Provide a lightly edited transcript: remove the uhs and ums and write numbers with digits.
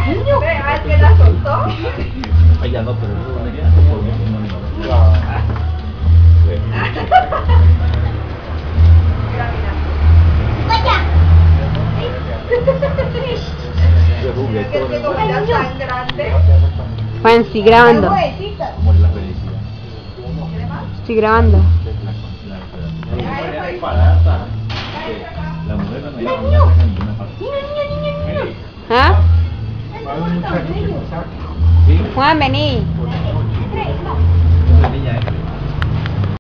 ¿Al que la soltó? Ay, ya no, pero eso me queda por mí, no. De juguete. Que es como ya tan grande. Juan, estoy grabando. Como la felicidad. Estoy grabando. La mujer no saca ninguna parte. ¿Ah? ¿Sí? Juan, vení.